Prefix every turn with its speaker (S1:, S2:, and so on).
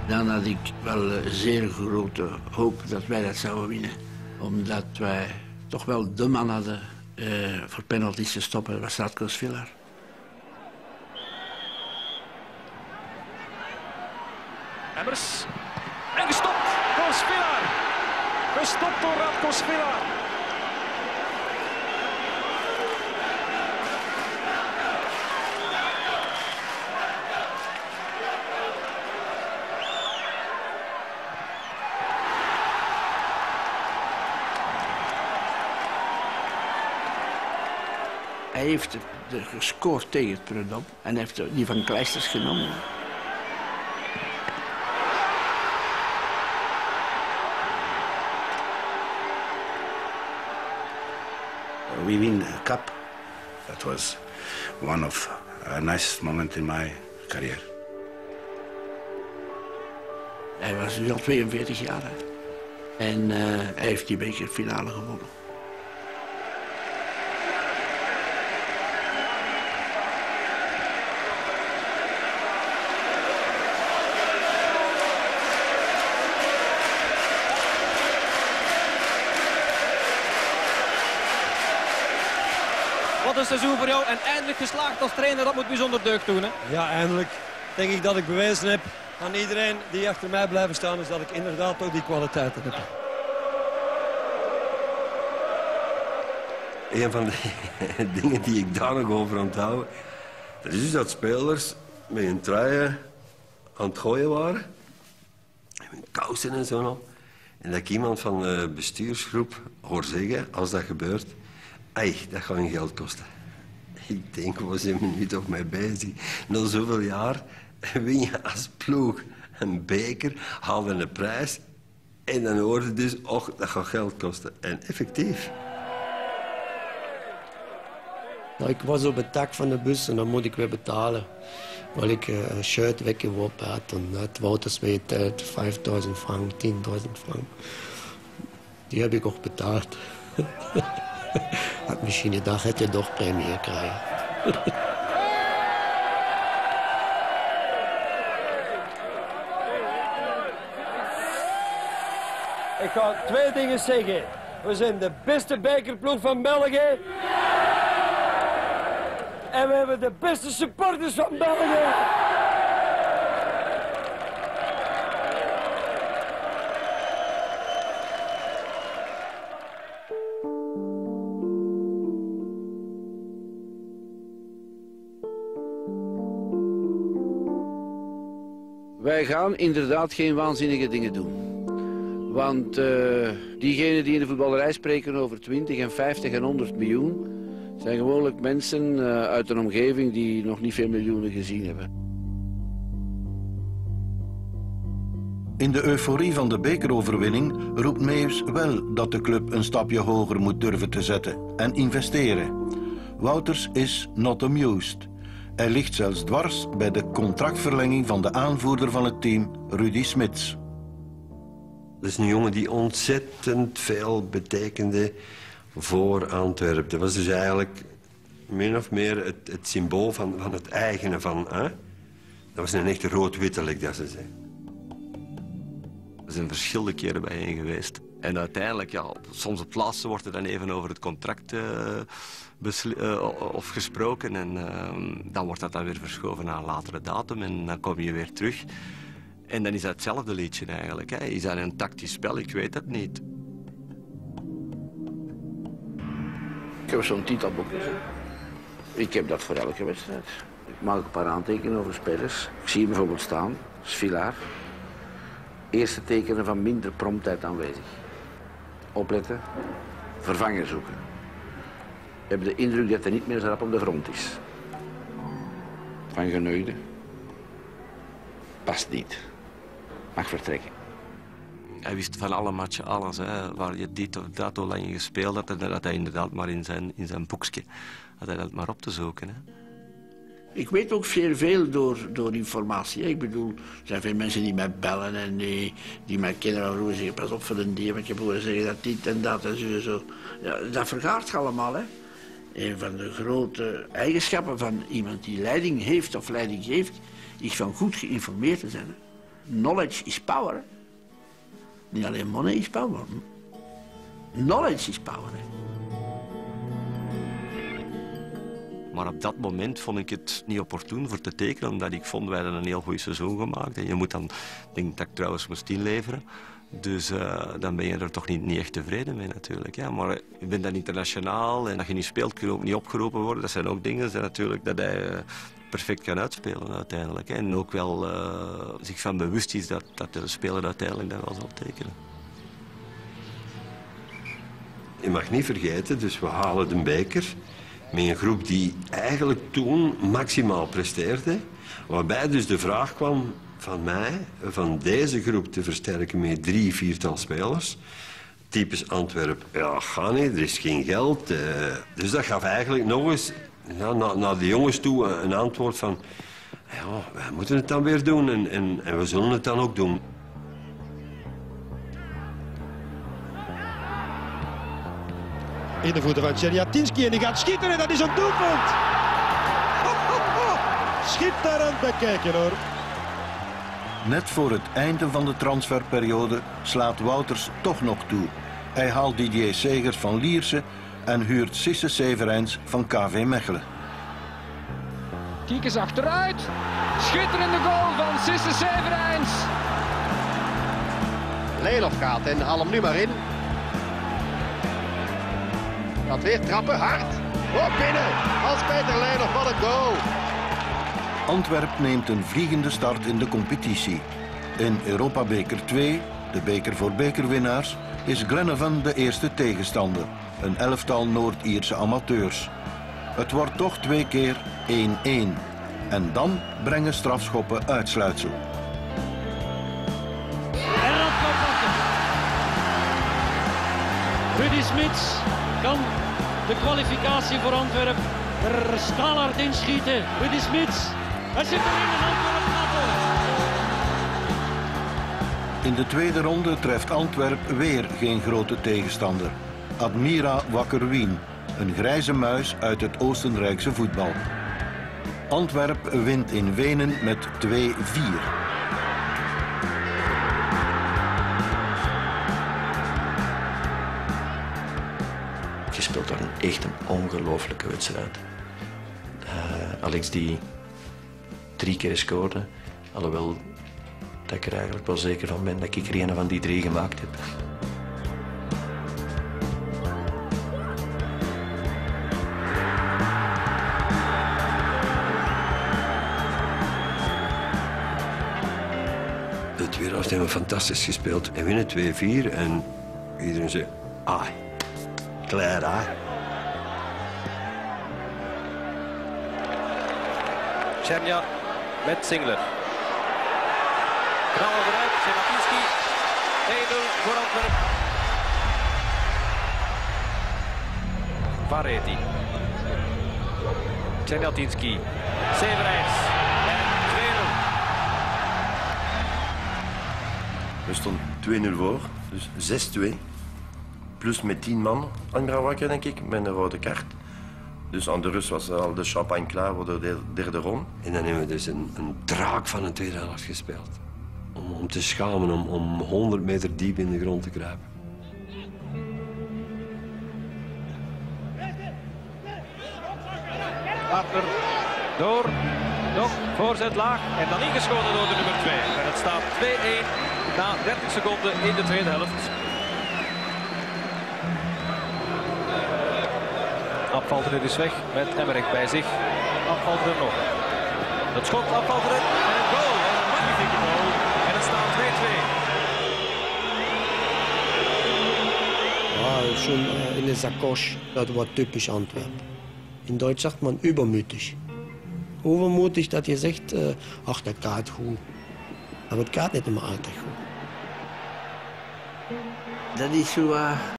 S1: Dan had ik wel een zeer grote hoop dat wij dat zouden winnen. Omdat wij toch wel de man hadden voor penalties te stoppen. Dat was Radko Svilar.
S2: Emmers. En gestopt door Svilar. Gestopt door Radko Svilar.
S1: Hij heeft er gescoord tegen het Prud'homme en heeft die van Kleisters genomen.
S3: We win the cup. That was one of the nicest moments in my career.
S1: Hij was nu al 42 jaar en hij heeft die bekerfinale gewonnen.
S2: Wat een seizoen voor jou en eindelijk geslaagd als trainer, dat moet bijzonder deugd doen, hè?
S4: Ja, eindelijk denk ik dat ik bewezen heb aan iedereen die achter mij blijven staan, is dat ik inderdaad ook die kwaliteiten heb.
S5: Een van de dingen die ik daar nog over onthoud, dat is dus dat spelers met hun truien aan het gooien waren. Met kousen en zo nog. En dat ik iemand van de bestuursgroep hoor zeggen, als dat gebeurt, ai, dat gaat hun geld kosten. Ik denk, we zijn er nu toch mee bezig. Na zoveel jaar win je als ploeg een beker, haal je een prijs en dan hoor je dus, och, dat gaat geld kosten. En effectief.
S6: Nou, ik was op het dak van de bus en dan moet ik weer betalen. Weil ik een shirt weggeworpen had. En het Wouters mij geteld, 5.000 frank, 10.000 frank. Die heb ik ook betaald. Had misschien gedacht, had je toch premie krijgen.
S4: Ik ga twee dingen zeggen. We zijn de beste bekerploeg van België. En we hebben de beste supporters van België.
S1: Wij gaan inderdaad geen waanzinnige dingen doen. Want diegenen die in de voetballerij spreken over 20 en 50 en 100 miljoen... zijn gewoonlijk mensen uit een omgeving die nog niet veel miljoenen gezien hebben.
S7: In de euforie van de bekeroverwinning roept Meeuws wel dat de club een stapje hoger moet durven te zetten en investeren. Wouters is not amused. Hij ligt zelfs dwars bij de contractverlenging van de aanvoerder van het team, Rudy Smits.
S5: Dat is een jongen die ontzettend veel betekende voor Antwerpen. Dat was dus eigenlijk min of meer het symbool van het eigene van... Hè? Dat was een echte rood-witte, dat ze zei.
S8: Er zijn verschillende keren bijeen geweest. En uiteindelijk, ja, soms op het laatste wordt er dan even over het contract of gesproken. En dan wordt dat dan weer verschoven naar een latere datum. En dan kom je weer terug. En dan is dat hetzelfde liedje eigenlijk. Hè. Is dat een tactisch spel? Ik weet het niet.
S1: Ik heb zo'n titelboekje. Ik heb dat voor elke wedstrijd. Ik maak een paar aantekeningen over spelers. Ik zie bijvoorbeeld staan, Svilar. Eerste tekenen van minder promptheid aanwezig. Opletten, vervanger zoeken. We hebben de indruk dat hij niet meer zo rap op de grond is. Van Geneugde. Past niet. Mag vertrekken.
S8: Hij wist van alle matchen alles. Hè. Waar je dit of dat, hoe lang je gespeeld had, en dat hij inderdaad maar in zijn boekje had hij dat maar op te zoeken. Hè.
S1: Ik weet ook veel door informatie. Ik bedoel, er zijn veel mensen die mij bellen en die mij kennen en zeggen, pas op voor een dier, want ik heb horen zeggen dat dit en dat en zo. Ja, dat vergaart allemaal, hè. Een van de grote eigenschappen van iemand die leiding heeft of leiding geeft, is van goed geïnformeerd te zijn. Hè. Knowledge is power. Niet alleen money is power. Knowledge is power.
S8: Maar op dat moment vond ik het niet opportun voor te tekenen, omdat ik vond wij hadden een heel goed seizoen gemaakt. En je moet dan, ik denk dat ik trouwens moest inleveren. Dus dan ben je er toch niet echt tevreden mee natuurlijk. Ja. Maar je bent dan internationaal en als je niet speelt kun je ook niet opgeroepen worden. Dat zijn ook dingen natuurlijk dat hij perfect kan uitspelen uiteindelijk. Hè. En ook wel zich van bewust is dat de speler uiteindelijk dan wel zal tekenen.
S5: Je mag niet vergeten, dus we halen de beker met een groep die eigenlijk toen maximaal presteerde. Waarbij dus de vraag kwam van mij, van deze groep te versterken met 3, 4-tal spelers. Typisch Antwerpen, ja, ga niet, er is geen geld. Dus dat gaf eigenlijk nog eens naar de jongens toe een antwoord van... Ja, wij moeten het dan weer doen en we zullen het dan ook doen.
S9: In de voeten van Chelyabinski en die gaat schieten en dat is een doelpunt. Schitterend bekijken hoor.
S7: Net voor het einde van de transferperiode slaat Wouters toch nog toe. Hij haalt Didier Segers van Lierse en huurt Sisse Severijns van KV Mechelen.
S2: Kiek eens achteruit. Schitterende goal van Sisse Severijns.
S10: Lelov gaat en haal hem nu maar in. Gaat weer trappen, hard. Oh, binnen. Hans-Peter Lelov, wat een goal.
S7: Antwerp neemt een vliegende start in de competitie. In Europa Beker 2, de beker voor bekerwinnaars, is Glenavon de eerste tegenstander. Een elftal Noord-Ierse amateurs. Het wordt toch 2 keer 1-1. En dan brengen strafschoppen uitsluitsel.
S11: En Radko pakken. Rudy Smits kan de kwalificatie voor Antwerpen er staalhard inschieten. Rudy Smits. Hij zit erin en Antwerp gaat door.
S7: In de tweede ronde treft Antwerp weer geen grote tegenstander. Admira Wakker Wien, een grijze muis uit het Oostenrijkse voetbal. Antwerp wint in Wenen met 2-4.
S12: Je speelt daar echt een ongelooflijke wedstrijd. Alex die 3 keer scoorde, alhoewel dat ik er eigenlijk wel zeker van ben dat ik er een van die 3 gemaakt heb.
S5: De tweede helft hebben we fantastisch gespeeld. En winnen 2-4 en iedereen zei, klaar,
S2: Tjernja met Singler. Knallen eruit, Chelyabinski. 1-0 voor Antwerpen. Vareti. Chelyabinski. Severijns. En 2-0.
S13: We stonden 2-0 voor, dus 6-2. Plus met 10 man aan Wakker, denk ik, met een rode kaart. Dus aan de rust was al de champagne klaar voor de derde ronde.
S5: En dan hebben we dus een draak van een tweede helft gespeeld. Om te schamen, om 100 meter diep in de grond te kruipen.
S2: Partner door, nog voorzet laag en dan ingeschoten door de nummer 2. En het staat 2-1 na 30 seconden in de tweede helft. Afvalter is weg met Emmerich bij zich. Afvalter nog. Het schot Afvalter en een goal. Een magnifieke goal. En het staat 2-2.
S6: Ja, schon in de Sacoche. Dat wordt typisch Antwerpen. In Deutsch sagt man übermütig. Overmoedig dat je zegt, ach dat gaat goed. Maar het gaat niet immer altijd goed.
S1: Dat is zo